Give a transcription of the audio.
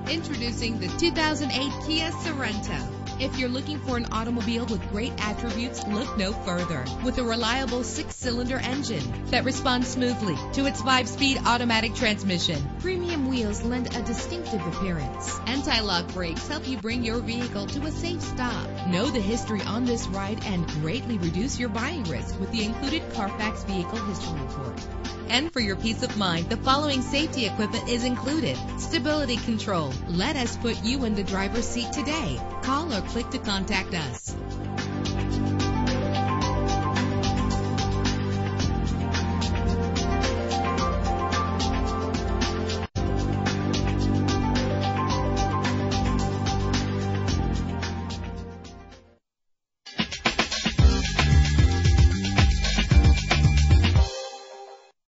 Introducing the 2008 Kia Sorento. If you're looking for an automobile with great attributes, look no further. With a reliable 6-cylinder engine that responds smoothly to its 5-speed automatic transmission, premium wheels lend a distinctive appearance. Anti-lock brakes help you bring your vehicle to a safe stop. Know the history on this ride and greatly reduce your buying risk with the included Carfax Vehicle History Report. And for your peace of mind, the following safety equipment is included: stability control. Let us put you in the driver's seat today. Call or click to contact us.